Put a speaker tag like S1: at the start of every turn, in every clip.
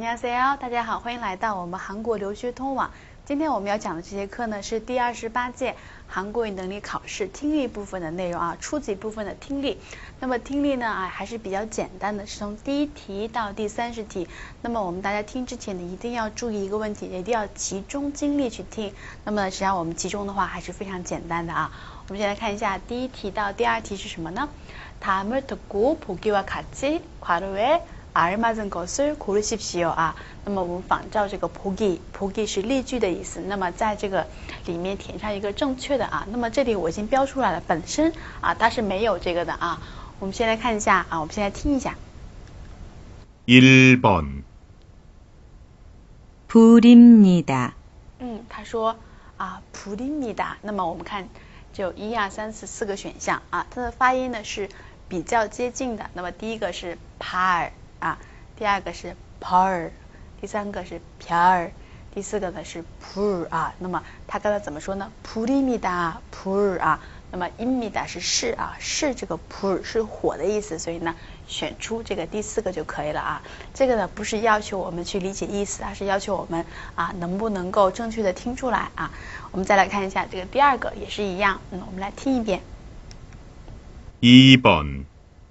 S1: 안녕하세요，大家好，欢迎来到我们韩国留学通网。今天我们要讲的这节课呢是第28届韩国语能力考试听力部分的内容啊，初级部分的听力。那么听力呢还是比较简单的，是从第1题到第30题。那么我们大家听之前呢，一定要注意一个问题，一定要集中精力去听。那么实际上我们集中的话还是非常简单的啊。我们先来看一下第1题到第2题是什么呢？다음을 듣고 보기와 같이 괄호에 알맞은 것을 고르십시오啊。那么我们仿照这个보기是例句的意思，那么在这个里面填上一个正确的啊。那么这里我已经标出来了，本身啊它是没有这个的啊。我们先来看一下啊，我们先来听一下。
S2: 1번
S3: 불입니다.
S1: 他说啊불입니다。那么我们看只有1、2、3、4、4个选项啊，它的发音呢是比较接近的。那么第一个是 par 啊，第二个是 par， 第三个是 별， 第四个呢是 불啊。那么它刚才怎么说呢？불입니다 불啊。那么입니다是是啊，是这个 불是火的意思，所以呢选出这个第4个就可以了啊。这个呢不是要求我们去理解意思，而是要求我们啊能不能够正确的听出来啊。我们再来看一下这个第2个也是一样，我们来听一遍。
S2: 2번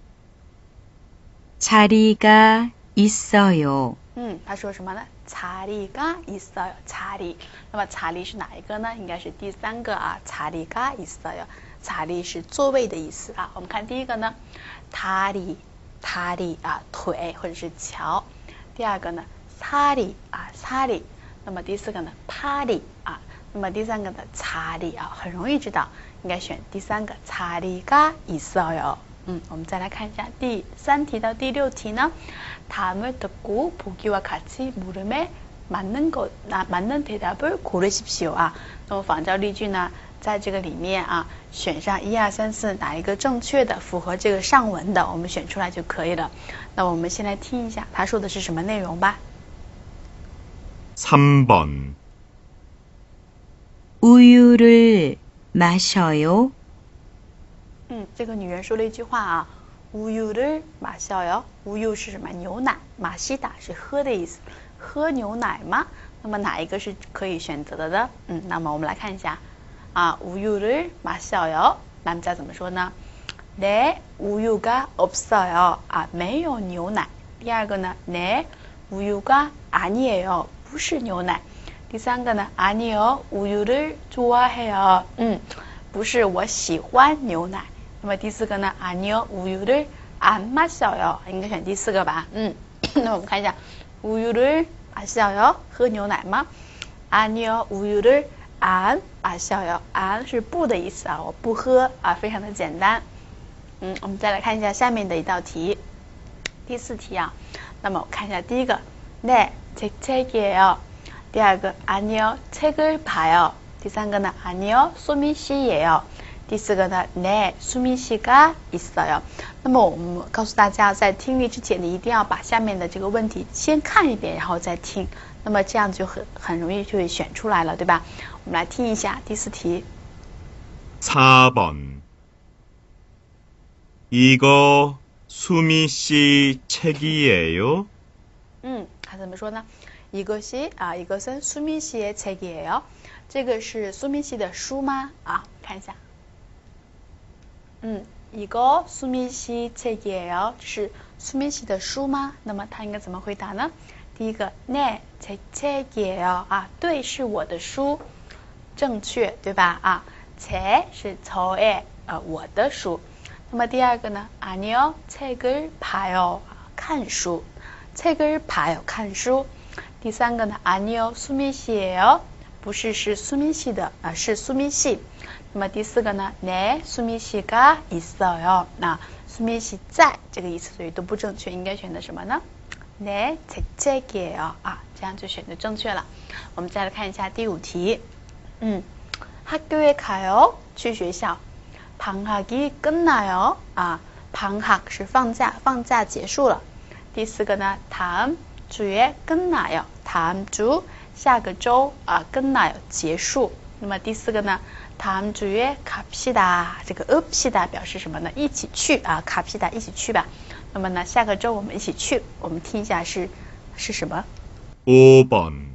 S3: 자리가 있어요.
S1: 他说什么呢？자리가 있어요. 자리。那么자리是哪一个呢？应该是第3个啊。자리가 있어요。자리是座位的意思啊。我们看第一个呢，다리啊，腿或者是桥。第2个呢，사리啊，사리。那么第4个呢，파리啊。那么第3个呢，자리啊，很容易知道，应该选第3个자리가 있어요。我们再来看一下第3题到第6题呢。다음을 듣고 보기와 같이 물음에 맞는 대답을 고르십시오啊。那么仿照例句呢，在这个里面啊，选上1、2、3、4哪一个正确的，符合这个上文的，我们选出来就可以了。那我们先来听一下他说的是什么内容吧。
S2: 3번
S3: 우유를 마셔요.
S1: 这个女人说了一句话啊，우유를 마셔요。우유是什么？牛奶。마시다是喝的意思，喝牛奶吗？那么哪一个是可以选择的呢？那么我们来看一下啊，우유를 마셔요。男家怎么说呢？네 우유가 없어요。啊，没有牛奶。第2个呢，네 우유가 아니에요。不是牛奶。第3个呢，아니요 우유를 좋아해요。不是，我喜欢牛奶。那么第4个呢，아니요 우유를 안 마셔요。应该选第4个吧。那我们看一下，우유를 마셔요，喝牛奶吗？아니요 우유를 안 마셔요。안是不的意思啊，我不喝啊，非常的简单。我们再来看一下下面的一道题，第4题啊。那么我看一下第一个，네 제 책이에요。第2个아니요 책을 봐요。第3个呢아니요 수미 씨예요。第4个呢네 수미 씨가 있어요。那么我们告诉大家，在听力之前你一定要把下面的这个问题先看一遍，然后再听，那么这样就很容易就会选出来了，对吧？我们来听一下第4题。
S2: 4번 이거 수미 씨 책이에요?
S1: 他怎么说呢？이것은 수미 씨의 책이에요。这个是苏明熙的书吗？啊，看一下。이거 수미 씨 책이에요。是苏明熙的书吗？那么他应该怎么回答呢？第一个네 제 책이에요。啊，对，是我的书，正确，对吧？啊，제是저의我的书。那么第2个呢？아니요 책을 봐요。看书。책을 봐요，看书。第3个呢？아니요 수미 씨예요。不是，是苏明熙的啊，是苏明熙。那么第4个呢？네 수미 씨가 있어요。那苏明熙在这个意思，所以都不正确，应该选的什么呢？네 제 책이에요。啊，这样就选的正确了。我们再来看一下第5题。학교에 가요，去学校。방학이 끝나요。啊，방학是放假，放假结束了。第4个呢？다음 주에 끝나요。다음 주下个周啊，끝나요结束。那么第4个呢？다음 주에 갑시다。这个갑시다表示什么呢？一起去啊，갑시다一起去吧。那么呢，下个周我们一起去。我们听一下是什么？
S2: 5번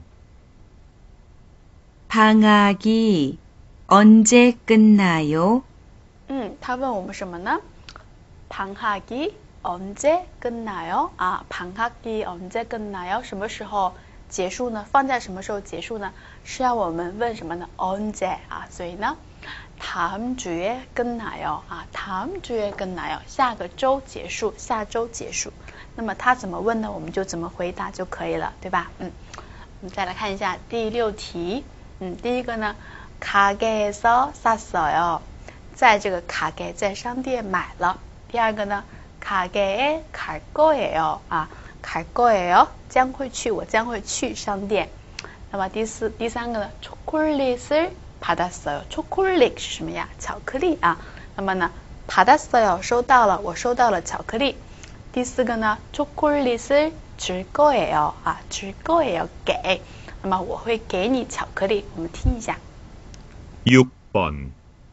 S3: 방학이 언제 끝나요?
S1: 他问我们什么呢？ 방학이 언제 끝나요? 방학이 언제 끝나요? 什么时候结束呢？放假什么时候结束呢？是要我们问什么呢？ 언제 所以呢， 다음 주에 끝나요. 다음 주에 끝나요. 下个周结束，下周结束。那么他怎么问呢？我们就怎么回答就可以了，对吧？我们再来看一下第6题。第一个呢， 가게에서 샀어요. 在这个 가게 在商店买了。第二个呢， 가게에 갈 거예요. 갈 거예요. 将会去，我将会去商店。那么第三个呢， 초콜릿을 받았어요. 초콜릿是什么呀？巧克力啊。那么呢， 받았어요 收到了，我收到了巧克力。第四个呢， 초콜릿을 줄 거예요. 줄 거예요 给。那么我会给你巧克力。我们听一下。
S2: 6번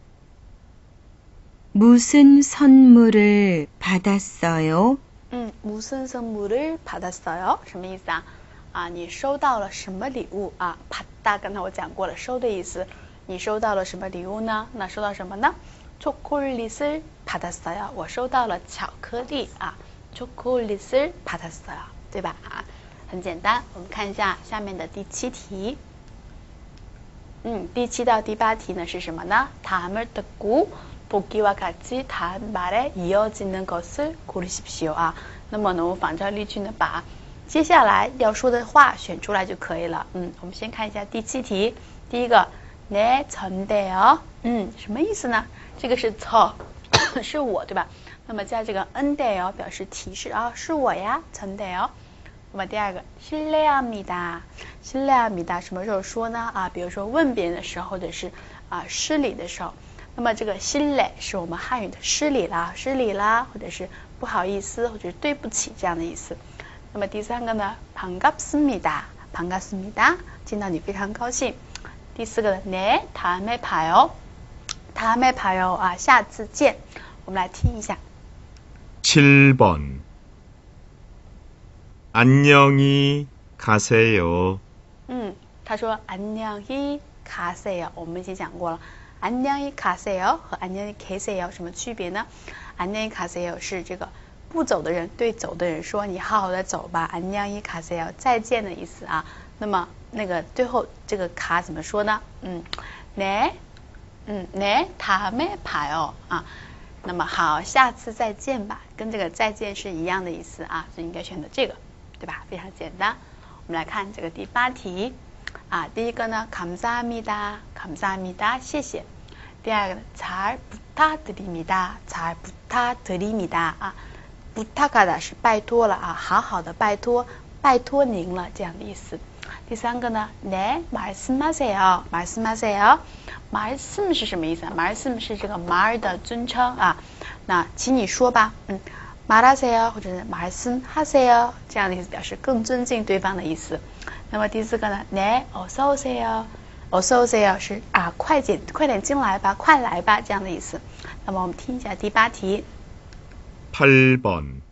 S3: 무슨 선물을 받았어요?
S1: 무슨 선물을 받았어요? 什么意思啊？你收到了什么礼物啊？ 받다 刚才我讲过了，收的意思。你收到了什么礼物呢？那收到什么呢？ 초콜릿을 받았어요. 我收到了巧克力啊。 초콜릿을 받았어요. 对吧？很简单。我们看一下下面的第7题。第7到第8题呢是什么呢？ 다음을 듣고 보기와 같이 다음 말에 이어지는 것을 고르십시오. 那么呢，我仿照例句呢，把接下来要说的话选出来就可以了。我们先看一下第7题。第一个， 내 전데요. 什么意思呢？这个是저是我，对吧？那么加这个은데요表示提示是我呀，전데요。那么第二个， 실례합니다. 실례합니다 什么时候说呢？比如说问别人的时候，或者是失礼的时候。那么这个실례是我们汉语的失礼啦，或者是不好意思，或者是对不起这样的意思。那么第三个呢， 반갑습니다. 반갑습니다 见到你非常高兴。第四个呢， 네 다음에 봐요. 다음에 봐요 下次见。我们来听一下。
S2: 7번 안녕히 가세요.
S1: 他说 안녕히 가세요. 我们已经讲过了。 안녕히 가세요 和 안녕히 계세요 什么区别呢？ 안녕히 가세요 是这个不走的人对走的人说你好好的走吧， 안녕히 가세요 再见的意思那么那个最后这个卡怎么说呢？ 네 다음에 봐요 那么好，下次再见吧，跟这个再见是一样的意思所以应该选择这个，对吧？非常简单。我们来看这个第8题。第一个呢， 감사합니다. 감사합니다. 谢谢。第二个呢， 잘 부탁드립니다. 잘 부탁드립니다. 부탁하다 是拜托了好好的拜托，拜托您了这样的意思。第三个呢， 네 말씀하세요. 말씀하세요. 말씀是什么意思？말씀是这个말的尊称那请你说吧。말하세요 或者是말씀하세요这样的意思，表示更尊敬对方的意思。那么第四个呢， 네 어서 오세요. 어서 오세요 是快点进来吧，快来吧这样的意思。那么我们听一下第8题。
S2: 8번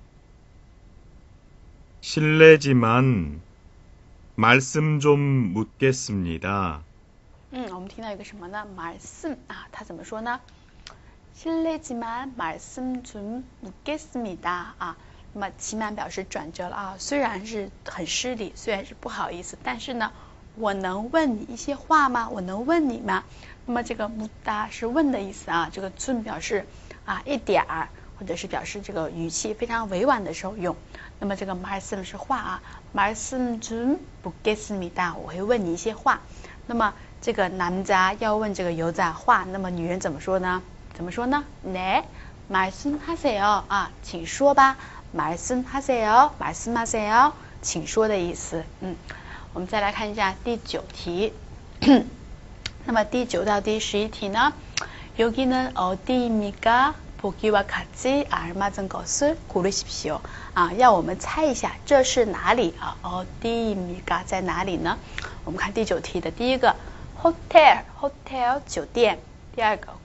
S2: 실례지만 말씀 좀 묻겠습니다.
S1: 我们听到一个什么呢？ 말씀它怎么说呢？ 실례지만 말씀 좀 묻겠습니다. 那么지만表示转折了虽然是很失礼，虽然是不好意思，但是呢，我能问你一些话吗？我能问你吗？那么这个묻다是问的意思这个좀表示一点儿，或者是表示这个语气非常委婉的时候用。那么这个말씀是话말씀 좀 묻겠습니다. 我会问你一些话。那么这个남자要问这个여자话，那么女人怎么说呢？네 말씀하세요. 请说吧。말씀하세요. 말씀하세요. 请说的意思。我们再来看一下第9题。那么第9到第11题呢？ 여기는 어디입니까? 보기와 같이 알맞은 것을 고르십시오. 要我们猜一下这是哪里어디입니까? 在哪里呢？我们看第9题的第一个 hotel 酒店，第二个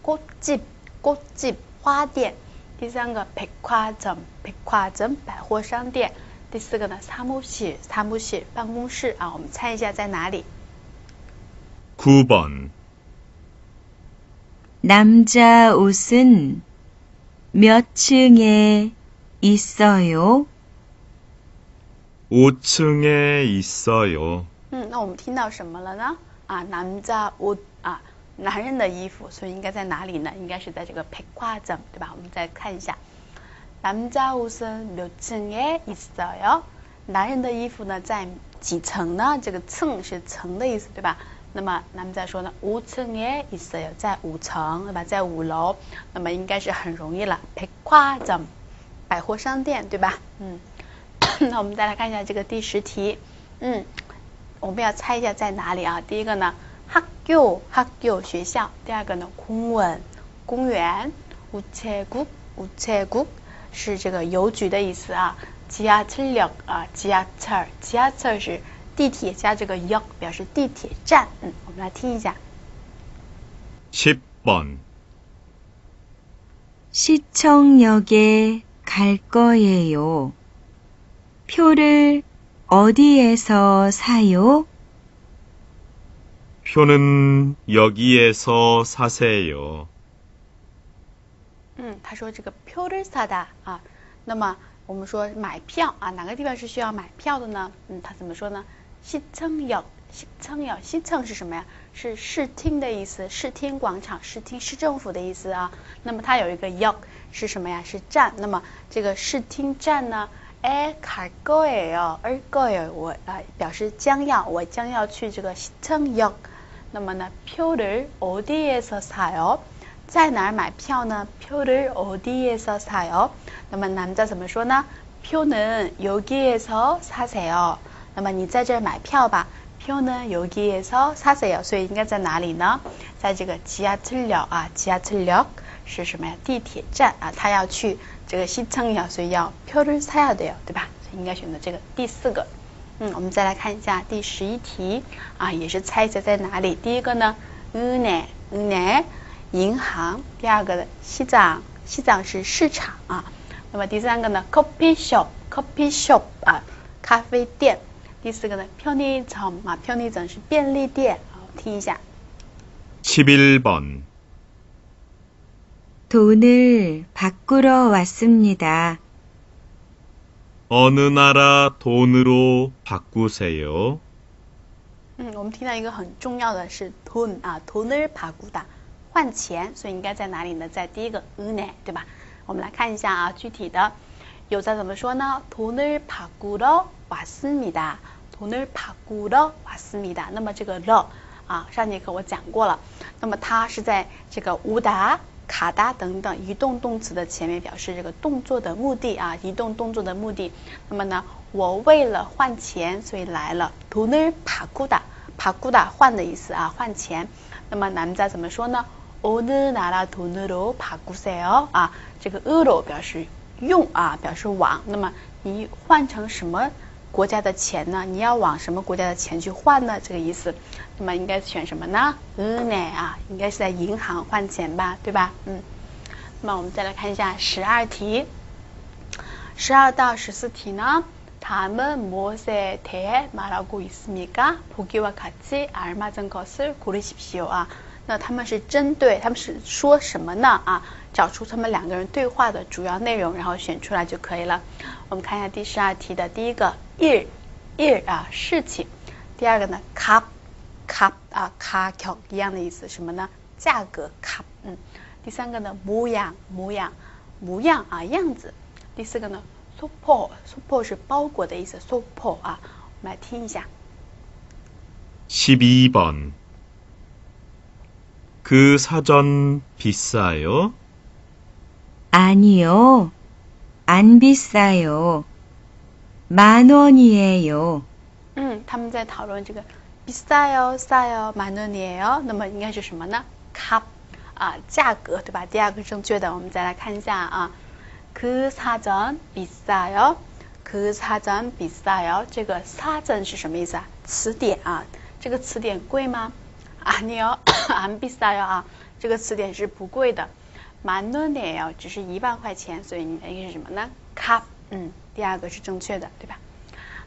S1: 꽃집花店，第三个백화점百货商店， 第四个呢，사무실， 사무실， 办公室啊，我们猜一下在哪里？
S2: 9번
S3: 남자 옷은 몇 층에 있어요?
S2: 5층에 있어요.
S1: 那我们听到什么了呢？啊，남자 옷啊，男人的衣服，所以应该在哪里呢？应该是在这个백화점，对吧？我们再看一下， 남자 옷은 몇 층에 있어요？ 男人的衣服呢，在几层呢？这个层是层的意思，对吧？那么남자说呢， 5층에 있어요， 在5层，对吧？在5楼，那么应该是很容易了，백화점， 百货商店，对吧？那我们再来看一下这个第10题，我们要猜一下在哪里啊？第一个呢，학교 学校，第二个呢，공원公园，우체국是这个邮局的意思啊，지하철역啊，지하철是地铁加这个역表示地铁站，我们来听一下。
S2: 10번
S3: 시청역에 갈 거예요. 표를 어디에서 사요?
S2: 표는 여기에서 사세요.
S1: 他说这个표를 사다啊，那么我们说买票啊，哪个地方是需要买票的呢？他怎么说呢？ 시청역， 시청是什么呀？是视听的意思，视听广场，视听市政府的意思啊。那么它有一个역是什么呀？是站。那么这个视听站呢，갈 거예요， 我表示我将要去这个시청역。那么呢，표를 어디에서 사요？ 在哪儿买票呢？ 표를 어디에서 사요？ 那么남자怎么说呢？ 표는 여기에서 사세요。 那么你在这儿买票吧， 표는 여기에서 사세요。 所以应该在哪里呢？在这个지하철역啊， 지하철역是什么呀？地铁站啊，他要去这个시청역，所以要표를 사야 돼요， 对吧？所以应该选择这个第4个。我们再来看一下第11题啊，也是猜一下在哪里。第一个呢，은행银行，第二个呢，시장是市场啊。那么第三个呢，coffee shop 啊，咖啡店。第四个呢，편의점啊，편의점是便利店啊，听一下。
S2: 11번
S3: 돈을 바꾸러 왔습니다.
S2: 어느 나라 돈으로 바꾸세요?
S1: 我们听到一个很重要的是돈啊，돈을 바꾸다换钱，所以应该在哪里呢？在第一个은행，对吧？我们来看一下啊，具体的有在怎么说呢？ 돈을 바꾸러 왔습니다。 돈을 바꾸러 왔습니다。 那么这个了啊，上节课我讲过了。那么它是在这个오다、가다等等移动动词的前面表示这个动作的目的啊，移动动作的目的。那么呢，我为了换钱，所以来了。돈을 바꾸다换的意思啊，换钱。那么남자怎么说呢？ 어느 나라 돈으로 바꾸세요？ 啊，这个으로表示用啊，表示往。那么你换成什么国家的钱呢？你要往什么国家的钱去换呢？这个意思。那么应该选什么呢？은행啊，应该是在银行换钱吧，对吧？那么我们再来看一下12题，12到14题呢， 다음은 무엇에 대해 말하고 있습니까? 보기와 같이 알맞은 것을 고르십시오啊。那他们是说什么呢？啊，找出他们两个人对话的主要内容，然后选出来就可以了。我们看一下第12题的第一个일啊，事情。第二个呢값啊，가격一样的意思，什么呢？价格값。第三个呢模样啊，样子。第四个呢소포是包裹的意思，소포啊，我们来听一下。
S2: 12번 그 사전 비싸요?
S3: 아니요, 안 비싸요. 10,000원이에요.
S1: 他们在讨论这个비싸요、싸요、10,000원이에요。那么应该是什么呢？ 값啊，价格，对吧？第二个正确的，我们再来看一下啊。 그 사전 비싸요， 그 사전 비싸요。 这个사전是什么意思啊？词典啊，这个词典贵吗？ 아니요, 안 비싸요啊，这个词典是不贵的。 10,000원이에요， 只是1万块钱，所以应该是什么呢？값，第二个是正确的，对吧？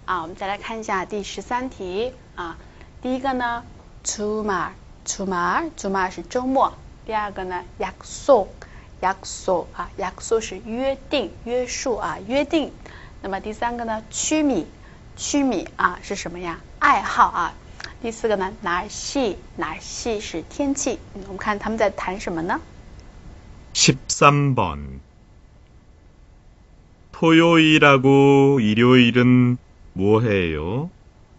S1: 啊，我们再来看一下第13题啊。第一个呢，주말是周末。第二个呢，약속啊，약속是约定、约束啊，约定。那么第三个呢，취미啊是什么呀？爱好啊。第四个呢，날씨是天气。我们看他们在谈什么呢？
S2: 13번. 토요일하고 일요일은 뭐 해요?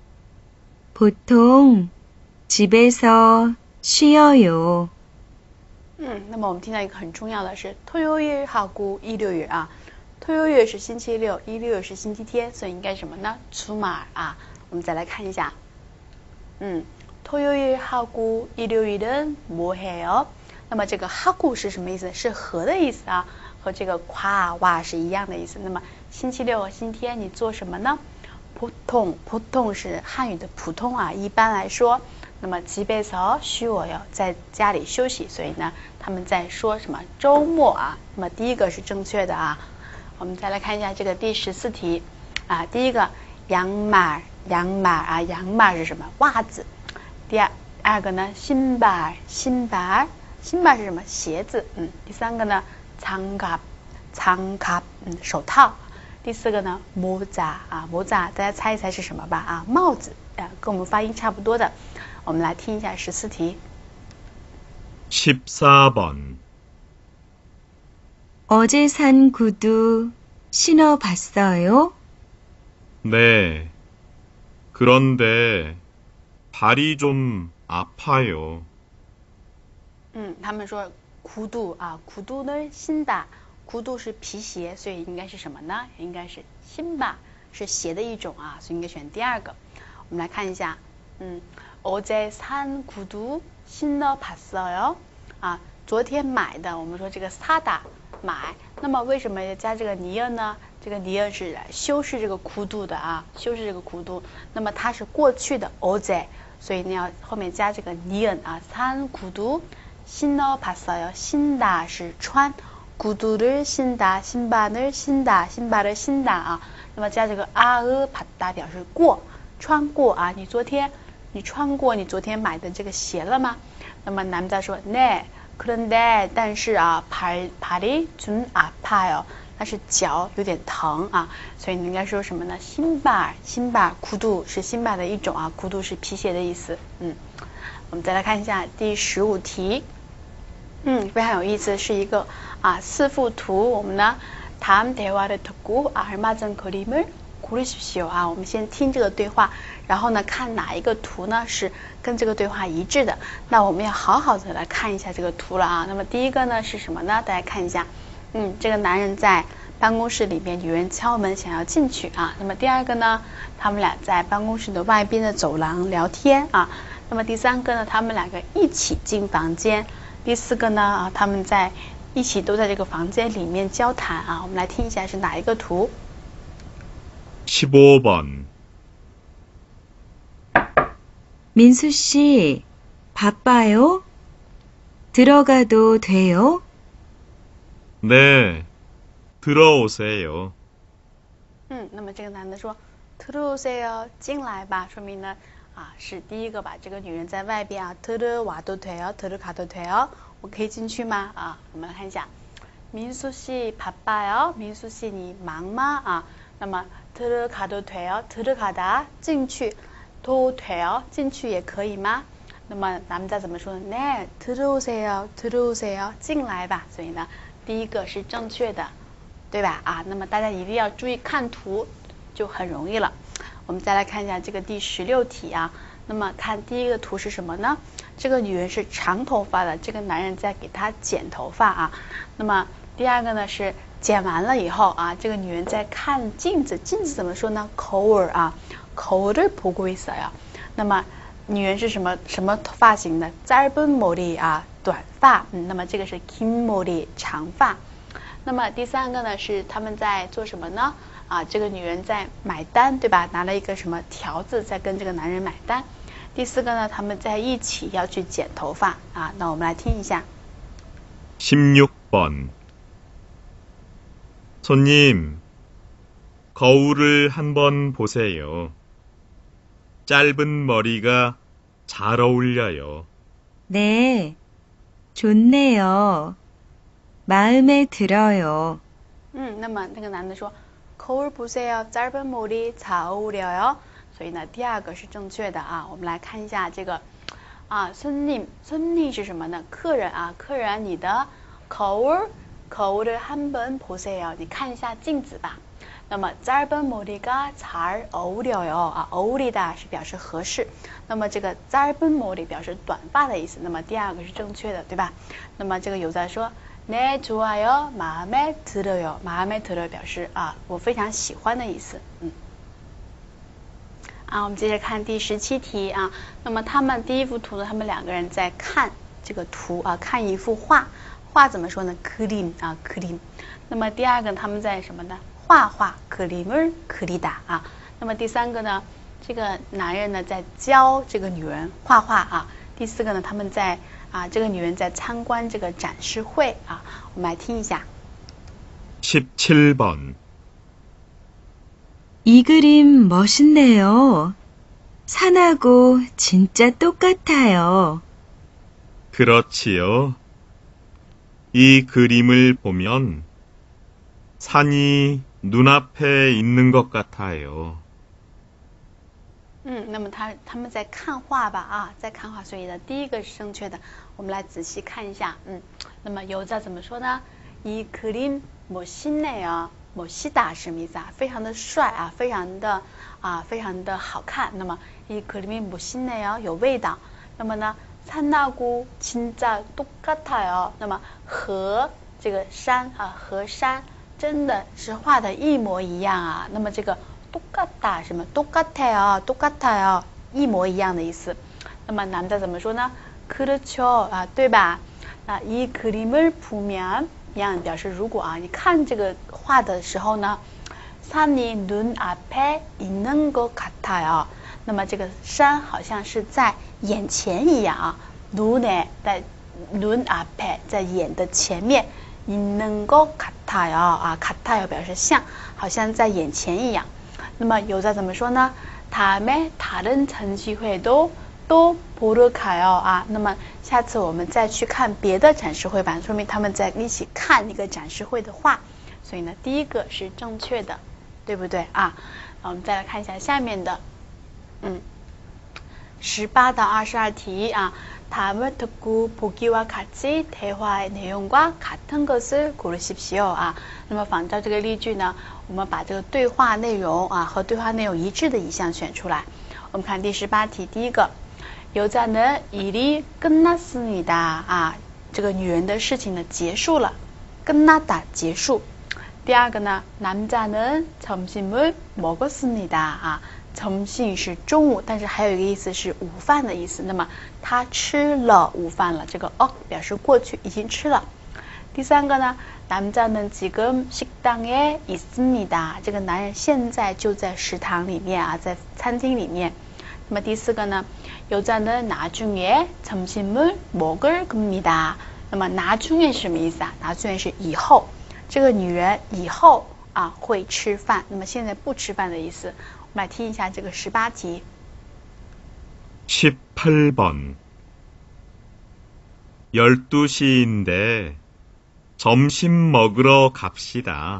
S3: 보통 집에서 쉬어요.
S1: 那么我们听到一个很重要的是토요일하고 일요일啊，토요일是星期六，일요일是星期天，所以应该什么呢？주말啊。我们再来看一下，토요일하고 일요일은 뭐 해요？那么这个하고是什么意思？是和的意思啊，和这个夸哇是一样的意思。那么星期六和星期天你做什么呢？보통是汉语的普通啊，一般来说。那么집에서 쉬어요，在家里休息，所以呢他们在说什么？周末啊。那么第一个是正确的啊。我们再来看一下这个第14题啊。第一个양말啊，양말是什么？袜子。第二个呢，신발是什么？鞋子。第三个呢，장갑手套。第四个呢，모자啊，모자大家猜一猜是什么吧？啊，帽子啊，跟我们发音差不多的。我们来听一下14题。
S2: 14번.
S3: 어제 산 구두 신어봤어요?
S2: 네. 그런데 발이 좀 아파요.
S1: 他们说구두啊，구두를 신다，구두是皮鞋，所以应该是什么呢？应该是신발，是鞋的一种啊，所以应该选第二个。我们来看一下，어제 산 구두 신어봤어요？啊，昨天买的，我们说这个사다买，那么为什么要加这个니은呢？这个니은是修饰这个구두的啊，修饰这个구두，那么它是过去的어제，所以你要后面加这个니은啊，산 구두 신어봤어요。신다是穿，구두를 신다，신발을 신다啊，那么加这个봤다表示过，穿过啊，你穿过你昨天买的这个鞋了吗？那么남자说네，그런데但是啊，발이 좀 아파요，但是脚有点疼啊，所以你应该说什么呢？신발 구두是신발的一种啊，구두是皮鞋的意思。我们再来看一下第15题。非常有意思，是一个四幅图。我们呢다음 대화를 듣고 알맞은 그림을 고르십시오啊，我们先听这个对话，然后呢看哪一个图呢是跟这个对话一致的。那我们要好好的来看一下这个图了啊。那么第一个呢是什么呢？大家看一下，这个男人在办公室里面，女人敲门想要进去啊。那么第二个呢，他们俩在办公室的外边的走廊聊天啊。那么第三个呢，他们两个一起进房间。第四个呢，他们在一起都在这个房间里面交谈啊。我们来听一下是哪一个图
S2: 15번.
S3: 민수 씨, 바빠요? 들어가도 돼요?
S2: 네, 들어오세요.
S1: 那么这个男的说들어오세요，进来吧，说明呢是第一个吧，这个女人在外边啊，들어와도 돼요，들어가도 돼요，我可以进去吗？啊，我们来看一下，민수 씨 바빠요，민수 씨你忙吗？啊，那么들어가도 돼요，들어가다进去，도 돼요进去也可以吗？那么남자怎么说呢？네，들어오세요，进来吧。所以呢，第一个是正确的，对吧？啊，那么大家一定要注意看图，就很容易了。我们再来看一下这个第16题啊。那么看第一个图是什么呢？这个女人是长头发的，这个男人在给她剪头发啊。那么第二个呢是剪完了以后啊，这个女人在看镜子，镜子怎么说呢？거울啊，거울을 보고 있어요。那么女人是什么发型的？짧은 머리啊，短发。那么这个是긴 머리，长发。那么第三个呢是他们在做什么呢？啊，这个女人在买单，对吧？拿了一个什么条子在跟这个男人买单。第四个呢，他们在一起要去剪头发啊。那我们来听一下。
S2: 16번. 손님, 거울을 한번 보세요. 짧은 머리가 잘 어울려요.
S3: 네, 좋네요. 마음에 들어요.
S1: 那么那个男的说 거울 보세요. 짧은 머리 잘 어울려요. 所以呢，第二个是正确的啊。我们来看一下这个啊，손님是什么呢？客人啊，客人你的거울을 한번 보세요. 你看一下镜子吧。那么짧은 머리가 잘 어울려요.啊， 어울리다是表示合适。那么这个짧은 머리表示短发的意思。那么第二个是正确的，对吧？那么这个有在说네 좋아요, 마음에 들어요. 마음에 들어요表示啊，我非常喜欢的意思。我们接着看第17题啊。那么他们第一幅图呢，他们两个人在看这个图啊，看一幅画。画怎么说呢？그림啊，그림。那么第二个他们在什么呢？画画，그림을 그리다啊。那么第三个呢，这个男人呢在教这个女人画画啊。第四个呢，他们在这个女人在参观这个展示会啊。我们来听一下。
S2: 17번.
S3: 이 그림 멋있네요. 산하고 진짜 똑같아요.
S2: 그렇지요. 이 그림을 보면 산이 눈앞에 있는 것 같아요.
S1: 那么他们在看画吧啊，在看画，所以呢，第一个是正确的。我们来仔细看一下，那么여자怎么说呢？이 그림 멋있네요. 멋있다是什么意思啊？非常的帅啊，非常的好看。那么이 그림이 멋있네요，有味道。那么呢，산하고 진짜 똑같아요。那么和这个山啊，和山真的是画的一模一样啊。那么这个똑같다什么똑같아요，一模一样的意思。那么男的怎么说呢？그렇죠啊，对吧？이 그림을 보면一样表示如果啊，你看这个画的时候呢，산이 눈앞에 있는 것 같아요。那么这个山好像是在眼前一样啊，눈에在눈앞에在眼的前面，있는 것 같아요啊，같아요表示像，好像在眼前一样。那么여자怎么说呢？다음에 다른 전시회도 또 보러 가요啊。那么下次我们再去看别的展示会吧，说明他们在一起看一个展示会的画。所以呢，第一个是正确的，对不对啊？我们再来看一下下面的18到22题啊。다음을 듣고 보기와 같이 대화의 내용과 같은 것을 고르십시오啊。那么仿照这个例句呢，我们把这个对话内容啊和对话内容一致的一项选出来。我们看第18题，第一个，여자는 일이 끝났습니다啊，这个女人的事情呢结束了，끝났다结束。第二个呢，남자는 점심을 먹었습니다啊。점심是中午，但是还有一个意思是午饭的意思。那么他吃了午饭了，这个表示过去已经吃了。第三个呢，남자는 지금 식당에 있습니다。这个男人现在就在食堂里面啊，在餐厅里面。那么第四个呢，여자는 나중에 점심을 먹을 겁니다。那么나중에是什么意思啊？나중에是以后，这个女人以后啊会吃饭，那么现在不吃饭的意思。我们来听一下这个18题。
S2: 18번. 12시인데 점심 먹으러 갑시다.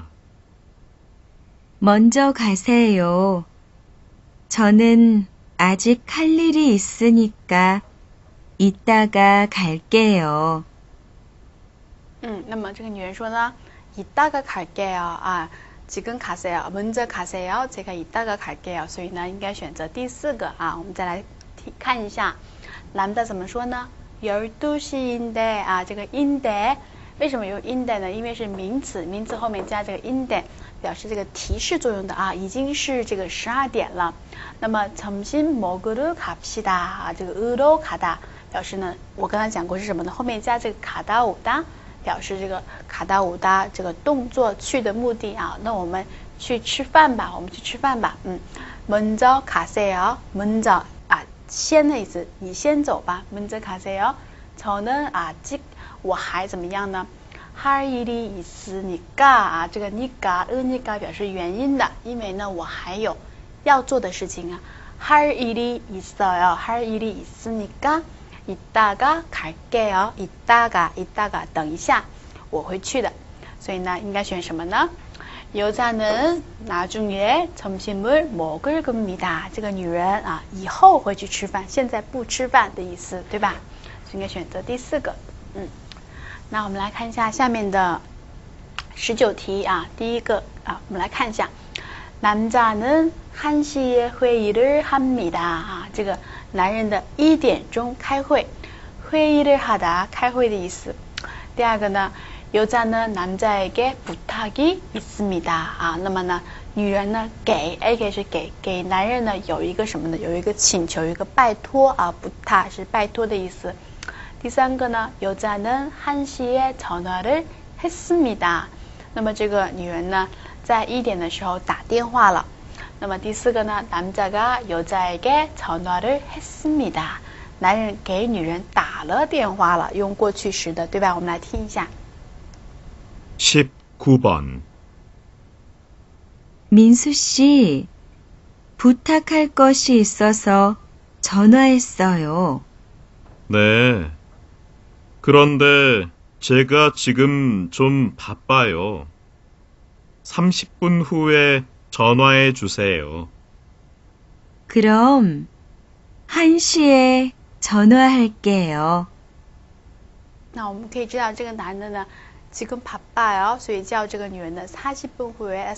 S3: 먼저 가세요. 저는 아직 할 일이 있으니까 이따가 갈게요.
S1: 那么这个女人说呢，이따가 갈게요啊。지금 가세요. 먼저 가세요. 제가 이따가 갈게요. 所以呢，应该选择第四个啊。我们再来看一下，남자怎么说呢？ 12시인데啊，这个인데为什么有인데呢？因为是名词，名词后面加这个인데，表示这个提示作用的啊，已经是这个12点了。那么점심 먹으러 갑시다啊，这个으러 가다表示呢，我刚才讲过是什么呢？后面加这个가다 오다。表示这个가다 오다这个动作去的目的啊，那我们去吃饭吧，我们去吃饭吧。먼저 가세요， 먼저啊，先的意思，你先走吧。먼저 가세요，저는 아직我还怎么样呢？ 할 일이 있으니까啊，这个니까表示原因的，因为呢我还有要做的事情啊。할 일이 있어요. 할 일이 있으니까 이따가 갈게요. 이따가 等一下我会去的。所以呢应该选什么呢？ 여자는 나중에 점심을 먹을 겁니다. 这个女人啊以后会去吃饭，现在不吃饭的意思，对吧？所以应该选择第四个。那我们来看一下下面的19题啊，第一个啊，我们来看一下， 남자는 1시에 회의를 합니다. 啊，这个男人的1点钟开会， 회의를 하다 开会的意思。第二个呢， 여자는 남자에게 부탁이 있습니다. 啊，那么呢，女人呢给 ，A 是给男人呢有一个什么呢？有一个请求，有一个拜托啊，부탁是拜托的意思。第三个呢， 여자는 1시에 전화를 했습니다. 那么这个女人呢，在1点的时候打电话了。那么第四个呢， 남자가 여자에게 전화를 했습니다. 男人给女人打了电话了，用过去时的，对吧？我们来听一下。
S2: 19번
S3: 민수 씨, 부탁할 것이 있어서 전화했어요.
S2: 네. 그런데 제가 지금 좀 바빠요. 30분 후에 전화해 주세요.
S3: 그럼 1시에 전화할게요.
S1: 那我们可以知道这个男的呢 지금 바빠요. 所以叫这个女人的 30분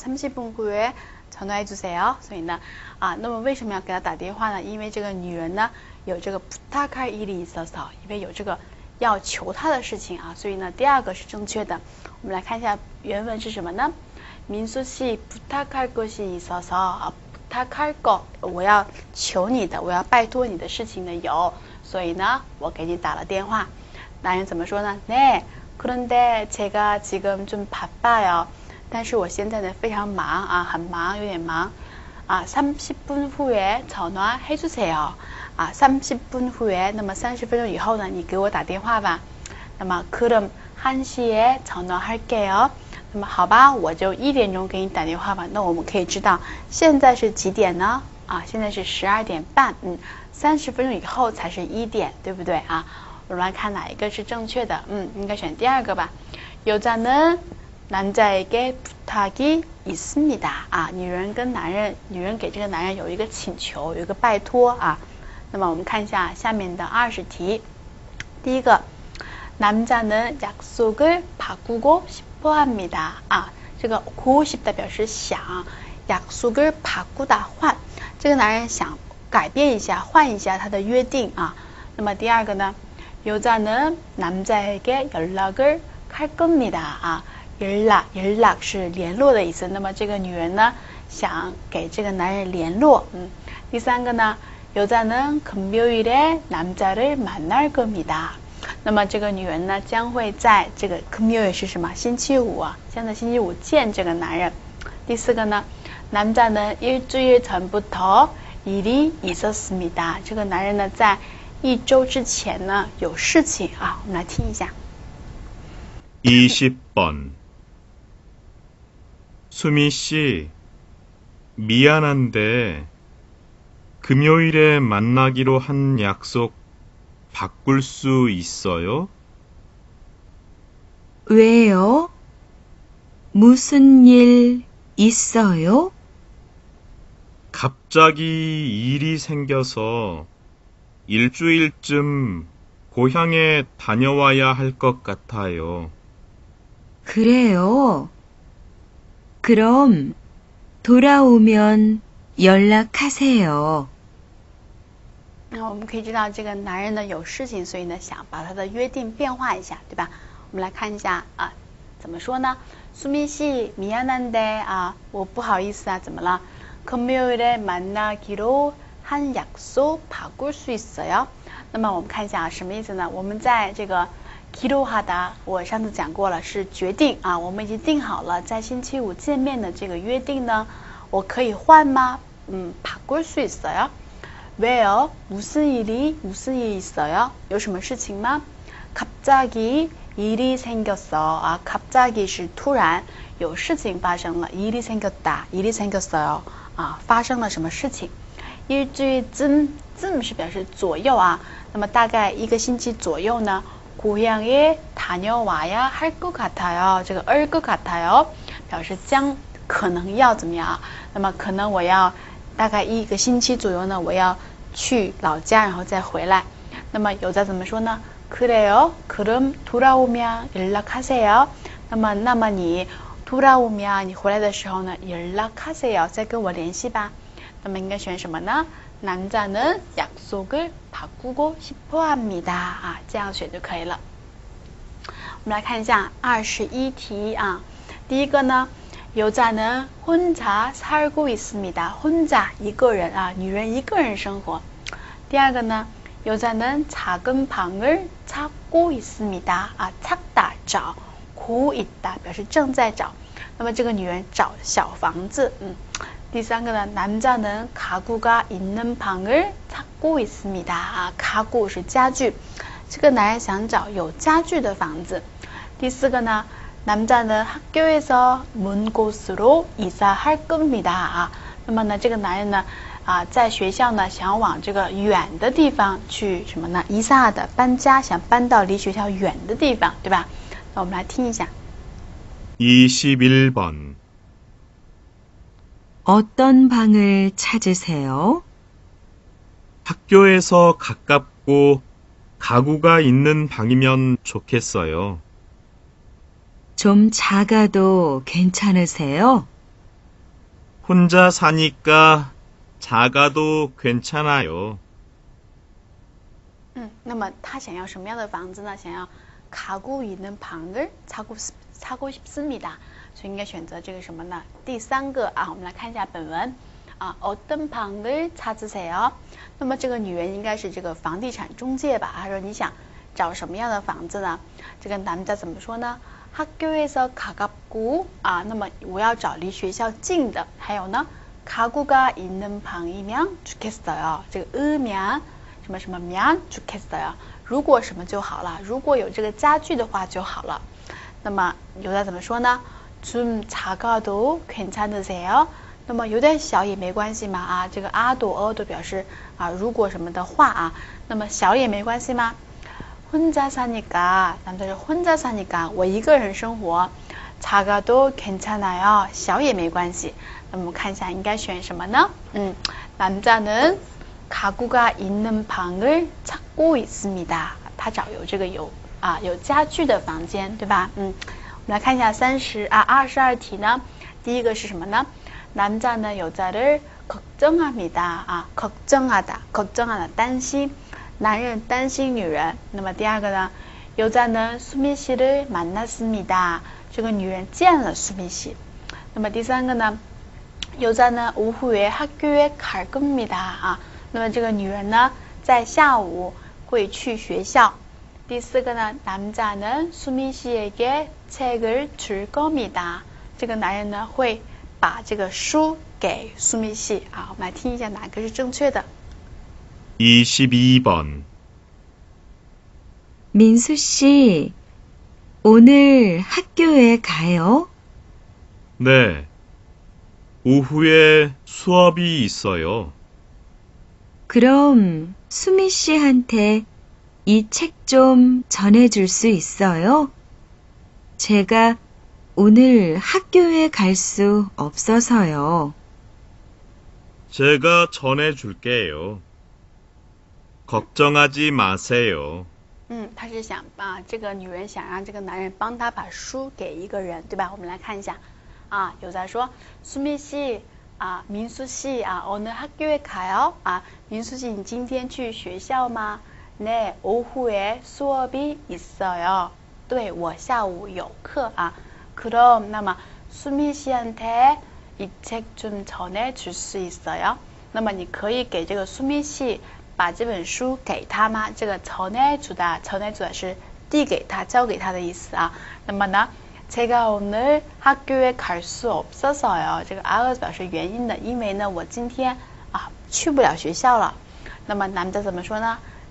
S1: 후에 전화해 주세요. 所以呢那么为什么要给他打电话呢？因为这个女人呢有这个 부탁할 일이 있어서 因为有这个要求他的事情啊，所以呢第二个是正确的。我们来看一下原文是什么呢？ 민수 씨 부탁할 것이 있어서 부탁할 거 我要求你的，我要拜托你的事情呢有，所以呢我给你打了电话。男人怎么说呢？ 네 그런데 제가 지금 좀 바빠요. 但是我现在呢非常忙啊，很忙，有点忙啊。 30분 후에 전화해 주세요. 啊 30분 후에 那么30分钟以后呢你给我打电话吧。那么 그럼 1시에 전화할게요. 那么好吧，我就1点钟给你打电话吧。那我们可以知道现在是几点呢？啊，现在是12点半，30分钟以后才是1点，对不对啊？我们来看哪一个是正确的，应该选第二个吧。 여자는 남자에게 부탁이 있습니다. 啊，女人给这个男人有一个请求，有一个拜托啊。那么我们看一下下面的20题。第一个， 남자는 약속을 바꾸고 싶어 합니다. 啊，这个 고싶다表示想， 약속을 바꾸다换，这个男人想改变一下，换一下他的约定啊。那么第二个呢？ 여자는 남자에게 연락을 할 겁니다. 啊， 연락是联络的意思。那么这个女人呢，想给这个男人联络。第三个呢， 여자는 금요일에 남자를 만날 겁니다. 那么这个女人呢，将会在这个금요일是什么？星期五啊，将在星期五见这个男人。第四个呢， 남자는 일주일 전부터 일이 있었습니다. 这个男人呢，在1周之前呢有事情啊，我们来听一下。
S2: 20번 수미 씨, 미안한데 금요일에 만나기로 한 약속 바꿀 수 있어요?
S3: 왜요? 무슨 일 있어요?
S2: 갑자기 일이 생겨서 일주일쯤 고향에 다녀와야 할 것 같아요.
S3: 그래요. 그럼 돌아오면 연락하세요.
S1: 那我们可以知道这个男人呢有事情，所以呢想把他的约定变化一下，对吧？我们来看一下啊，怎么说呢？ 수미 씨, 미안한데啊，我不好意思啊，怎么了？ 금요일에 만나기로 한 약속 바꿀 수 있어요? 那么我们看一下什么意思呢？我们在这个 기로하다， 我上次讲过了，是决定啊，我们已经定好了在星期五见面的这个约定呢，我可以换吗？바꿀 수 있어요? 왜요? 무슨 일이 있어요? 有什么事情吗？ 갑자기 일이 생겼어. 아, 갑자기是突然有事情发生了. 일이 생겼다. 일이 생겼어요. 啊，发生了什么事情？ 일주일쯤是表示左右啊，那么大概1个星期左右呢， 고향에 다녀와야 할 것 같아요. 这个할 것 같아요表示将可能要怎么样？那么可能我要大概1个星期左右呢，我要去老家，然后再回来。那么有在怎么说呢？ 그래요. 그럼 돌아오면 연락하세요. 那么你 돌아오면 你回来的时候呢 연락하세요. 再跟我联系吧。那么应该选什么呢？ 남자는 약속을 바꾸고 싶어 합니다. 啊，这样选就可以了。我们来看一下21题啊。第一个呢， 여자는 혼자 살고 있습니다. 혼자 一个人啊，女人一个人生活。第二个呢， 여자는 작은 방을 찾고 있습니다. 아, 찾다 找， 고 있다 表示正在找。那么这个女人找小房子。第三个呢， 남자는 가구가 있는 방을 찾고 있습니다. 아, 가구 是家具，这个男人想找有家具的房子。第四个呢， 남자는 학교에서 먼 곳으로 이사할 겁니다. 아, 那么呢，这个男人呢， 在学校呢，想往这个远的地方去什么呢？ 이사的搬家，想搬到离学校远的地方，对吧？那我们来听一下。
S2: 21번
S3: 어떤 방을 찾으세요?
S2: 학교에서 가깝고 가구가 있는 방이면 좋겠어요.
S3: 좀 작아도 괜찮으세요?
S2: 혼자 사니까 작아도 괜찮아요.
S1: 那么他想要什么样的房子呢？想要 가구 있는 방을 찾고 싶습니다. 所以应该选择这个什么呢？第三个啊，我们来看一下本文啊。어떤 방을 찾으세요？ 那么这个女人应该是这个房地产中介吧？她说你想找什么样的房子呢？这个男的怎么说呢？ 학교에서 가깝고啊，那么我要找离学校近的。还有呢， 가구가 있는 방이면 좋겠어요. 这个으면什么什么면 좋겠어요. 如果什么就好了，如果有这个家具的话就好了。那么有的怎么说呢？ 좀 작아도 괜찮으세요? 那么有点小也没关系嘛啊，这个아도表示啊如果什么的话啊，那么小也没关系吗？ 혼자 사니까 남자는 혼자 사니까 我一个人生活 작아도 괜찮아요 小也没关系。那么我们看一下应该选什么呢？ 남자는 가구가 있는 방을 찾고 있습니다. 他找有这个有家具的房间，对吧？我们来看一下22题呢。第一个是什么呢？ 남자는 여자를 걱정합니다. 걱정하다 担心，男人担心女人。那么第二个呢， 여자는 수미 씨를 만났습니다. 这个女人见了수미 씨。那么第三个呢， 여자는 오후에 학교에 갈 겁니다. 那么这个女人呢，在下午会去学校。第四个呢， 남자는 수미 씨에게 책을 줄 겁니다. 这个男人呢会把这个书给수미 씨。我们来听一下哪个是正确的。
S2: 22번
S3: 민수 씨, 오늘 학교에 가요?
S2: 네. 오후에 수업이 있어요.
S3: 그럼 수미 씨한테 이 책 좀 전해줄 수 있어요? 제가 오늘 학교에 갈 수 없어서요.
S2: 제가 전해줄게요. 걱정하지 마세요.
S1: 他是想这个女人想让这个男人帮她把书给一个人，对吧？我们来看一下有在说수미 씨 민수 씨 오늘 학교에 가요? 민수 씨你今天去学校吗？ 네, 오후에 수업이 있어요. 对，我下午有课그럼 那么수미 씨한테 이 책 좀 전해줄 수 있어요? 那么你可以给这个수미 씨把这本书给他吗？这个전해주다是递给他、交给他的意思那么呢， 제가 오늘 학교에 갈 수 없어서요. 这个表示原因的，因为呢我今天去不了学校了。那么男的怎么说呢？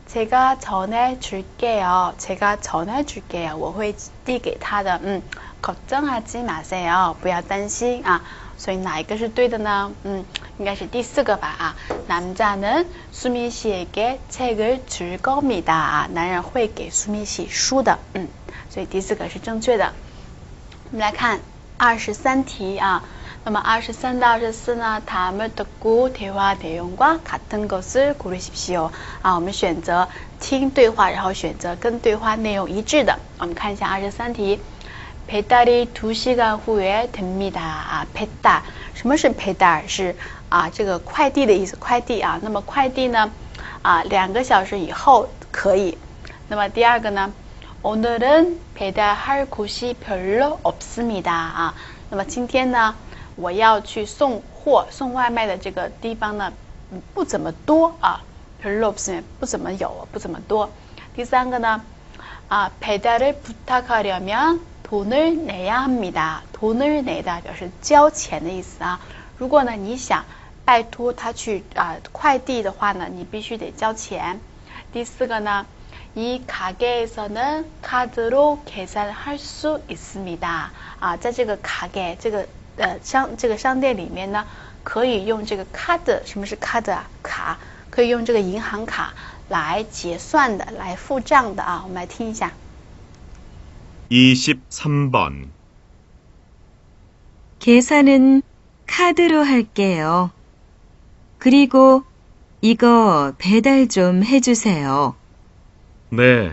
S1: 제가 전해줄게요. 제가 전해줄게요. 我会递给他的. 걱정하지 마세요. 不要担心啊。所以哪一个是对的呢？应该是第四个吧啊。남자는 수미 씨에게 책을 줄 겁니다. 啊，男人会给苏米喜书的。所以第四个是正确的。我们来看23题啊。那么23到24呢，다음을 듣고 대화 내용과 같은 것을 고르십시오. 啊，我们选择听对话，然后选择跟对话内容一致的。我们看一下23题。배달이 2시간 후에 됩니다. 啊， 배달， 什么是배달？是啊，这个快递的意思，快递啊。那么快递呢，啊，2个小时以后可以。那么第二个呢，오늘은 배달할 곳이 별로 없습니다. 啊，那么今天呢，我要去送货、送外卖的这个地方呢，不怎么多啊，별로 없으면不怎么有，不怎么多。第三个呢，啊，배달을 부탁하려면 돈을 내야 합니다. 돈을 내다表示交钱的意思啊。如果呢你想拜托他去快递的话呢，你必须得交钱。第四个呢，이 가게에서는 카드로 계산할 수 있습니다. 啊，在这个가게这个商店里面呢，可以用这个card，什么是card啊？卡，可以用这个银行卡来结算的，来付账的啊。我们来听一下。
S2: 23번
S3: 계산은 카드로 할게요. 그리고 이거 배달 좀 해주세요.
S2: 네.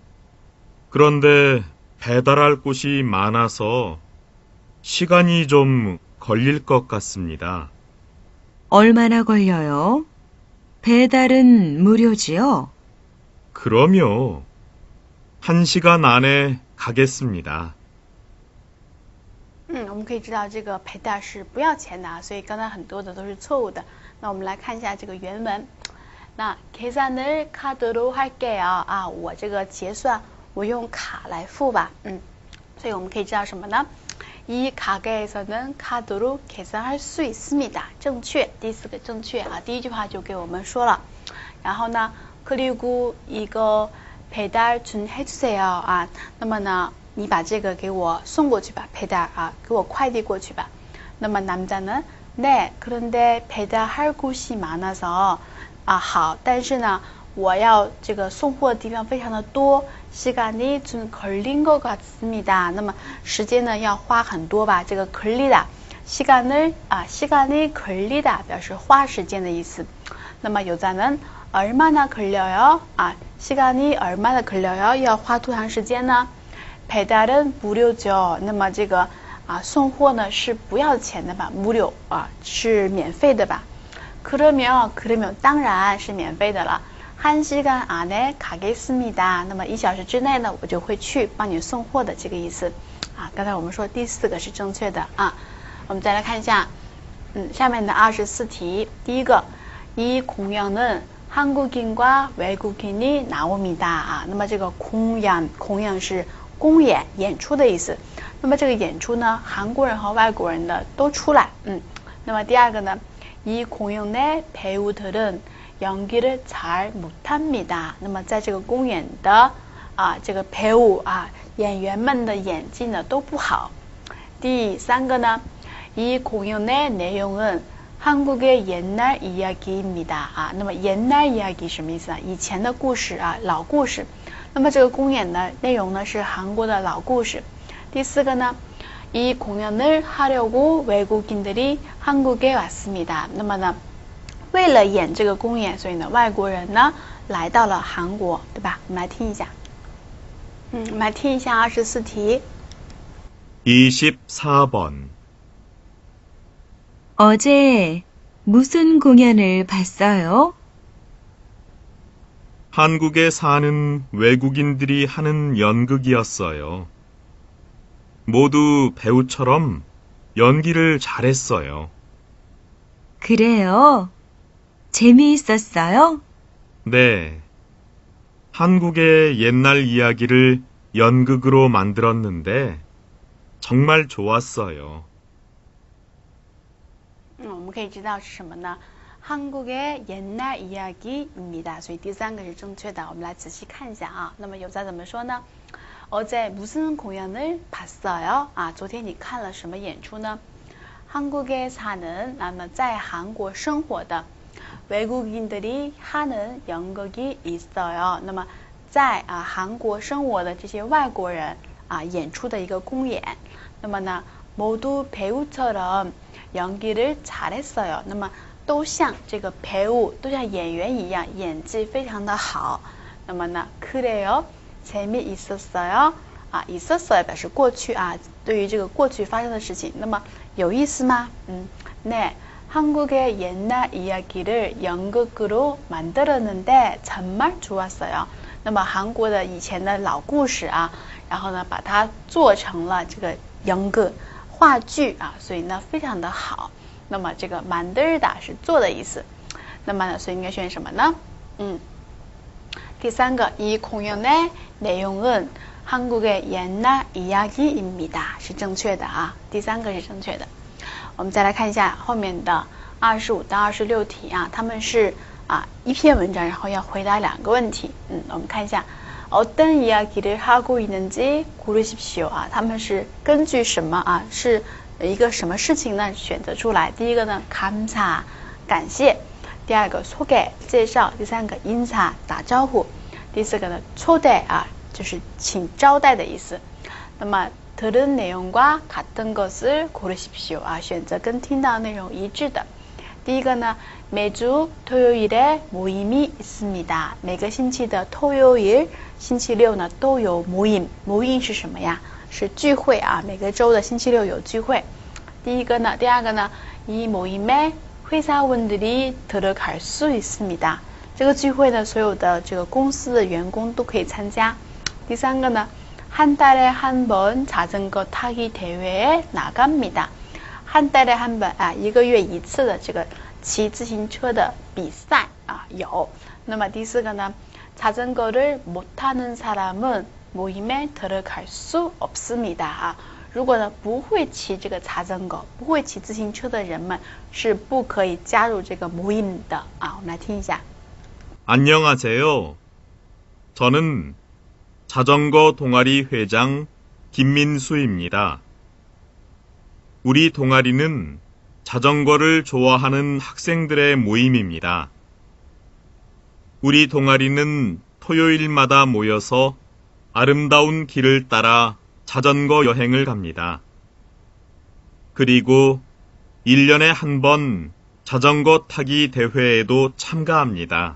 S2: 그런데 배달할 곳이 많아서 시간이 좀 걸릴 것 같습니다.
S3: 얼마나 걸려요? 배달은 무료지요?
S2: 그럼요. 1시간 안에 가겠습니다.
S1: 我们可以知道这个陪带是不要钱的啊，所以刚才很多的都是错误的。那我们来看一下这个原文。那계산을 카드로 할게요. 啊，我这个结算我用卡来付吧。所以我们可以知道什么呢？이 가게에서는 카드로 계산할 수 있습니다. 正确，第四个正确啊。第一句话就给我们说了。然后呢，그리고 이거 배달 좀 해주세요. 啊，那么呢，你把这个给我送过去吧，배달啊，给我快递过去吧。那么남자는 네, 그런데 배달할 곳이 많아서啊好，但是呢，我要这个送货的地方非常的多，시간이 좀 걸린 것 같습니다. 那么时间呢要花很多吧？这个걸리다，시간이 걸리다表示花时间的意思。那么여자는얼마나 걸려요? 啊，시간이 얼마나 걸려요? 要花多长时间呢？배달은 무료죠. 那么这个送货呢是不要钱的吧？무료啊是免费的吧？그러면当然是免费的了。1시간 안에 가겠습니다. 那么1小时之内呢，我就会去帮你送货的这个意思啊。刚才我们说第四个是正确的啊。我们再来看一下，下面的24题，第一个，이 공연은 한국인과 외국인이 나옵니다. 啊，那么这个공연是公演演出的意思。那么这个演出呢，韩国人和外国人的都出来。那么第二个呢，이 공연의 배우들은 연기를 잘 못합니다. 那么在这个公演的这个배우演员们的演技呢都不好。第三个呢，이 공연의 내용은 한국의 옛날 이야기입니다. 那么옛날 이야기什么意思啊？以前的故事老故事。那么这个公演的内容呢是韩国的老故事。第四个呢，이 공연을 하려고 외국인들이 한국에 왔습니다. 那么呢，为了演这个公演，所以呢，外国人呢来到了韩国，对吧？我们来听一下。我们来听一下24题。
S2: 24번
S3: 어제 무슨 공연을 봤어요?
S2: 한국에 사는 외국인들이 하는 연극이었어요. 모두 배우처럼 연기를 잘했어요.
S3: 그래요? 재미있었어요?
S2: 네. 한국의 옛날 이야기를 연극으로 만들었는데 정말 좋았어요.
S1: 我们可以知道是什么呢？ 한국의 옛날 이야기입니다. 所以第三个是正确的。我们来仔细看一下啊。那么有在怎么说呢？ 어제 무슨 공연을 봤어요? 昨天你看了什么演出呢？ 한국에 사는, 那么在韩国生活的 외국인들이 하는 연극이 있어요. 那么在韩国生活的这些外国人演出的一个公演。那么呢 모두 배우처럼 연기를 잘했어요. 那么都像这个배우，都像演员一样，演技非常的好。那么呢 그래요 재미있었어요. 있었어요表示过去对于这个过去发生的事情。那么有意思吗？네. 한국의 옛날 이야기를 연극으로 만들었는데 정말 좋았어요. 那么韩国的以前的老故事然后呢把它做成了这个연극话剧所以呢非常的好。那么这个만들다是做的意思。那么呢所以应该选什么呢？第三个이 공연의 내용은 한국의 옛날 이야기입니다是正确的第三个是正确的。我们再来看一下后面的25到26题他们是一篇文章，然后要回答两个问题。我们看一下어떤 이야기를 하고 있는지 고르십시오. 他们是根据什么是一个什么事情呢选择出来。第一个呢감사感谢，第二个소개介绍，第三个인사打招呼，第四个呢초대就是请招待的意思。那么들은 내용과 같은 것을 고르십시오. 选择跟听到内容一致的。第一个呢 매주 토요일에 모임이 있습니다. 每个星期的토요일星期六呢都有모임。모임是什么呀？是聚会每个周的星期六有聚会。第二个呢이 모임에 회사원들이 들어갈 수 있습니다. 这个聚会呢所有的这个公司的员工都可以参加。第三个呢한 달에 한 번 자전거 타기 대회에 나갑니다. 한 달에 한 번一个月一次的这个骑自行车的比赛有。那么第四个呢 자전거를 못 타는 사람은 모임에 들어갈 수 없습니다. 如果呢不会骑这个자전거不会骑自行车的人们是不可以加入这个모임的我们来听一下。
S2: 안녕하세요. 저는 자전거 동아리 회장 김민수입니다. 우리 동아리는 자전거를 좋아하는 학생들의 모임입니다. 우리 동아리는 토요일마다 모여서 아름다운 길을 따라 자전거 여행을 갑니다. 그리고 1년에 한 번 자전거 타기 대회에도 참가합니다.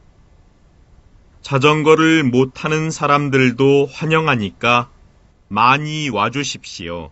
S2: 자전거를 못 타는 사람들도 환영하니까 많이 와주십시오.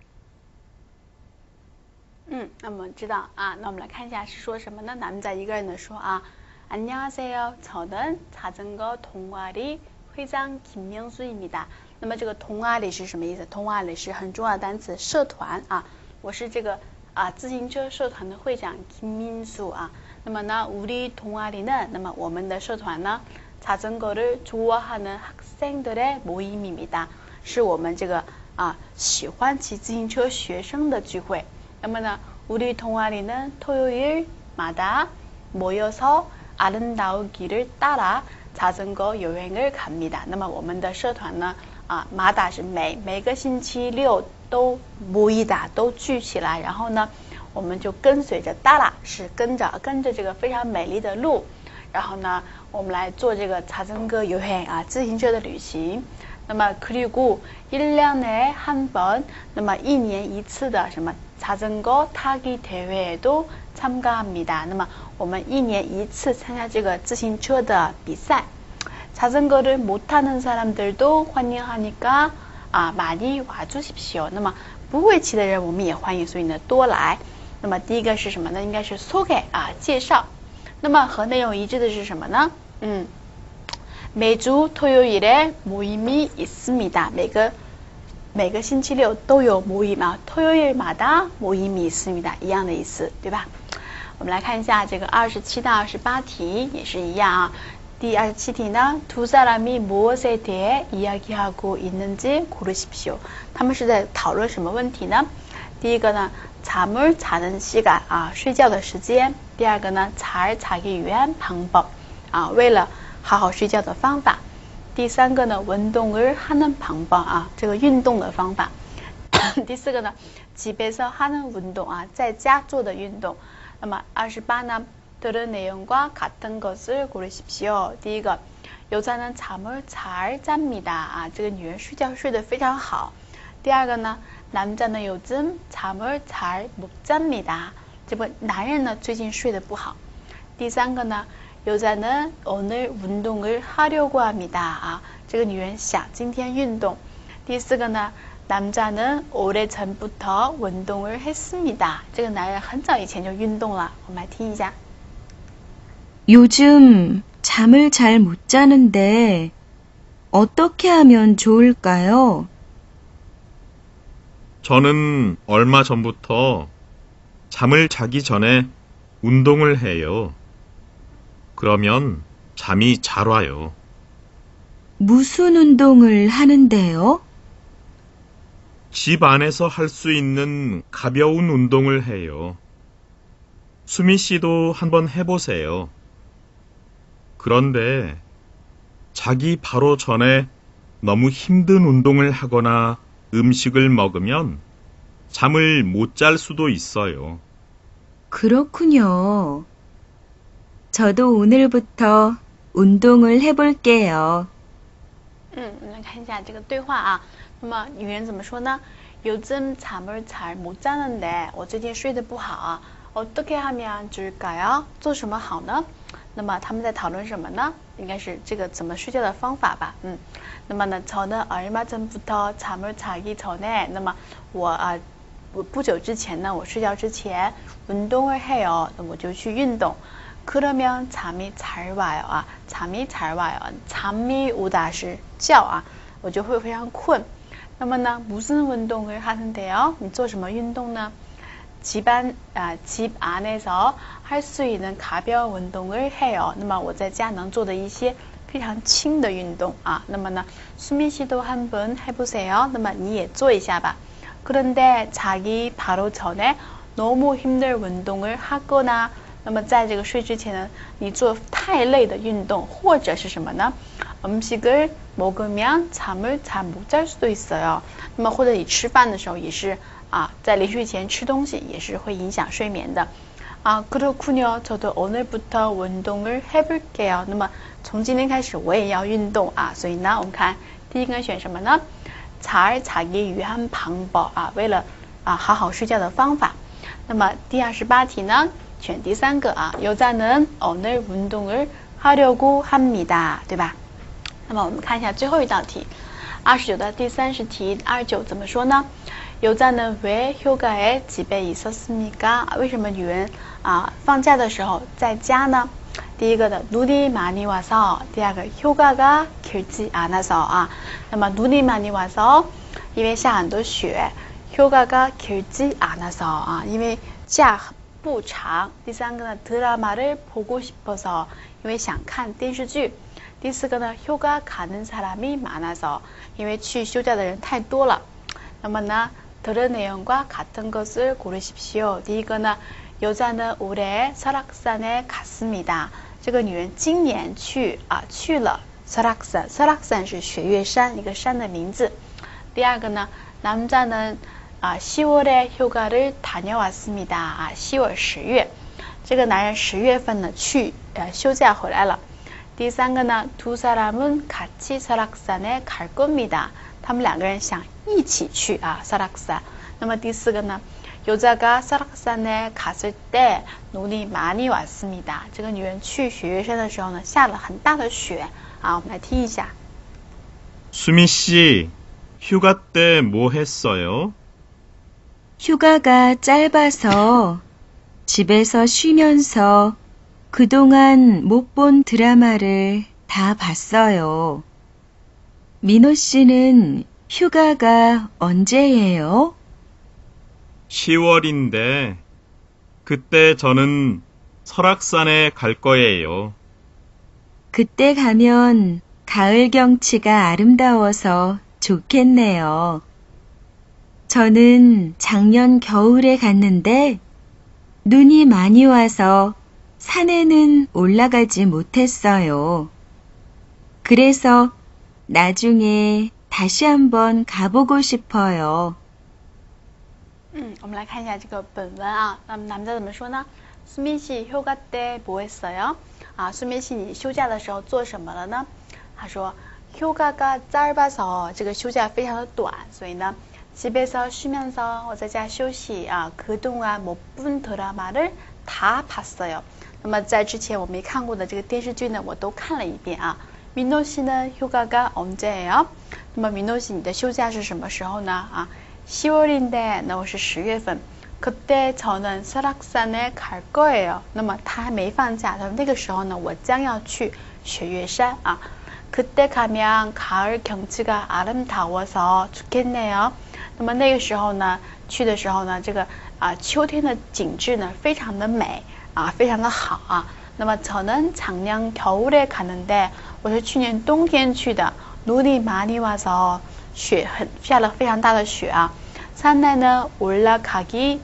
S1: 那么知道那我们来看一下是说什么呢？咱们在一个人的说안녕하세요. 저는 자전거 동아리 회장 김명수입니다. 那么这个동아리是什么意思？동아리是很重要的单词，社团我是这个自行车社团的会长김민수那么呢우리 동아리는 那么我们的社团呢 자전거를 좋아하는 학생들의 모임입니다. 是我们这个喜欢骑自行车学生的聚会。那么呢 우리 동아리는 토요일마다 모여서 아름다운 길을 따라 자전거 여행을 갑니다. 那么我们的社团呢마다是每个星期六都모이다都聚起来，然后呢我们就跟随着따라是跟着这个非常美丽的路，然后呢我们来做这个자전거 여행自行车的旅行。那么그리고 1년에 한 번 那么一年一次的什么자전거 타기 대회에도 참가합니다. 那么我们一年一次参加这个自行车的比赛。 자전거를 못 타는 사람들도 환영하니까 많이 와주십시오. 那么不会骑的人我们也欢迎，所以呢多来。那么第一个是什么呢？应该是소개介绍。那么和内容一致的是什么呢？매주 토요일에 모임이 있습니다. 每个星期六都有모임 토요일마다 모임이 있습니다. 一样的意思，对吧？我们来看一下这个27到28题也是一样第27题呢 두 사람이 무엇에 대해 이야기하고 있는지 고르십시오. 他们是在讨论什么问题呢？第一个呢 잠을 자는 시간睡觉的时间。 第二个呢，잘 자기 위한 방법啊，为了好好睡觉的方法。第三个呢，운동을 하는 방법啊，这个运动的方法。第四个呢，집에서 하는 운동啊，在家做的运动。那么28呢，들은 내용과 같은 것을 고르십시오。第一个，여자는 잠을 잘 잡니다啊，这个女人睡觉睡得非常好。第二个呢，남자는 요즘 잠을 잘 못 잡니다。这个男人呢最近睡得不好。第三个呢，여자는 오늘 운동을 하려고 합니다啊，这个女人想今天运动。第四个呢，남자는 오래전부터 운동을 했습니다。这个男人很早以前就运动了。我们来听一下。
S3: 요즘 잠을 잘 못 자는데 어떻게 하면 좋을까요?
S2: 저는 얼마 전부터 잠을 자기 전에 운동을 해요. 그러면 잠이 잘 와요.
S3: 무슨 운동을 하는데요?
S2: 집 안에서 할 수 있는 가벼운 운동을 해요. 수미 씨도 한번 해보세요. 그런데 자기 바로 전에 너무 힘든 운동을 하거나 음식을 먹으면 잠을 못 잘 수도 있어요.
S3: 그렇군요. 저도 오늘부터 운동을 해볼게요.
S1: 我们来看一下这个对话啊。那么女人怎么说呢？ 요즘 잠을 잘 못 자는데 我最近睡得不好。 어떻게 하면 좋을까요? 做什么好呢？那么他们在讨论什么呢？应该是这个怎么睡觉的方法吧。那么呢，저는 얼마 전부터 잠을 자기 전에， 那么我不久之前呢，我睡觉之前운동을 해요， 那我就去运动。 그러면 잠이 잘 와요啊， 잠이 잘 와요， 잠이 오다是觉啊，我就会非常困。那么呢，무슨 운동을 하는데요？ 你做什么运动呢？ 집 안에서 할 수 있는 가벼운 운동을 해요。 那么我在家能做的一些非常轻的运动啊。那么呢，수민 씨도 한번 해보세요。 那么你也做一下吧。 그런데 자기 바로 전에 너무 힘든 운동을 하거나， 那么在这个睡之前呢，你做太累的运动或者是什么呢？ 음식을 먹으면 잠을 잘 못 잘 수도 있어요。 那么或者你吃饭的时候也是在临睡前吃东西也是会影响睡眠的。 그렇군요. 저도 오늘부터 운동을 해볼게요. 那么从今天开始我也要运动啊。所以呢，我们看第一个选什么呢？ 잘 자기 위한 방법啊，为了好好睡觉的方法。那么第28题呢，选第三个啊， 여자는 오늘 운동을 하려고 합니다， 对吧？那么我们看一下最后一道题，29的第30题，29怎么说呢？ 여자는 왜 휴가에 집에 있었습니까？ 为什么女人放假的时候在家呢？第一个的눈이 많이 와서， 第二个휴가가 길지 않아서那么눈이 많이 와서因为下很多雪， 휴가가 길지 않아서因为假不长。第三个呢， 드라마를 보고 싶어서， 因为想看电视剧。第四个呢， 휴가 가는 사람이 많아서， 因为去休假的人太多了。那么呢， 들은 내용과 같은 것을 고르십시오。 第一个呢， 여자는 올해 설악산에 갔습니다。 这个女人今年去了 설악산， 설악산是雪岳山，一个山的名字。第二个呢， 남자는 10월에 휴가를 다녀왔습니다。 10월 10月， 这个男人10月份呢去休假回来了。第三个呢， 두 사람은 같이 설악산에 갈 겁니다。 他们两个人想一起去설악산。 那么第四个呢， 여자가 설악산에 갔을 때 눈이 많이 왔습니다。 这个女人去雪岳山的时候呢，下了很大的雪我们来听一下。
S2: 수미 씨, 휴가 때 뭐 했어요?
S3: 휴가가 짧아서 집에서 쉬면서 그동안 못 본 드라마를 다 봤어요. 민호 씨는 휴가가 언제예요?
S2: 10월인데 그때 저는 설악산에 갈 거예요.
S3: 그때 가면 가을 경치가 아름다워서 좋겠네요. 저는 작년 겨울에 갔는데 눈이 많이 와서 산에는 올라가지 못했어요. 그래서 나중에 다시 한번 가보고 싶어요.
S1: 我们来看一下这个本文啊。那么남자怎么说呢？ 수민 씨 휴가 때 뭐 했어요? 啊，수민 씨你休假的时候做什么了呢？他说휴가가 짧아서 这个休假非常的短，所以呢 집에서 쉬면서 我在家休息啊。그동안 못 본 드라마를 다 봤어요。那么在之前我没看过的这个电视剧呢，我都看了一遍啊。민호 씨는 휴가가 언제예요? 那么민호 씨你的休假是什么时候呢？啊， 10월인데 那我是10月份。 그때 저는 설악산에 갈 거예요。 那么他还没放假，他说那个时候呢，我将要去雪岳山啊。 그때 가면 가을 경치가 아름다워서 좋겠네요。 那么那个时候呢，去的时候呢，这个秋天的景致呢非常的美啊，非常的好啊。那么저는 작년 겨울에 가는데 我是去年冬天去的。 눈이 많이 와서 雪下了非常大的雪啊。 산에는 올라가지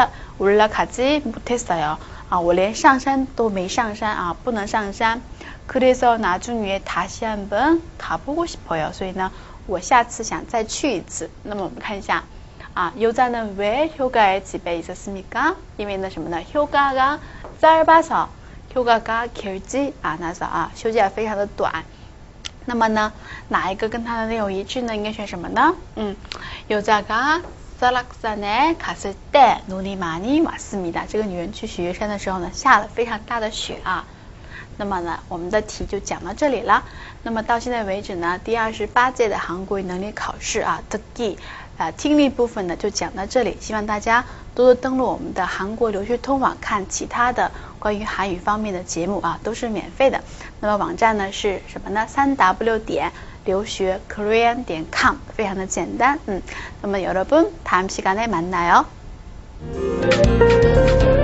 S1: 못했어요。 啊，我连上山都没上山啊，不能上山。 그래서 나중에 다시 한번 가보고 싶어요。 所以呢，我下次想再去一次。那么我们看一下啊， 여자는 왜 휴가에 집에 있었습니까? 因为呢什么呢？ 휴가가 짧아서 휴가가 길지 않아서啊，休假非常的短。 那么呢，哪一个跟它的内容一致呢？应该选什么呢？여자가 설악산에 갔을 때 눈이 많이 왔습니다。 这个女人去雪岳山的时候呢，下了非常大的雪啊。那么呢，我们的题就讲到这里了。那么到现在为止呢，第28届的韩国语能力考试啊，듣기听力部分呢就讲到这里。希望大家多多登录我们的韩国留学通网，看其他的关于韩语方面的节目啊，都是免费的。那么网站呢是什么呢？ 3w 点留学 korean 点 com， 非常的简单。那么여러분 다음 시간에 만나요。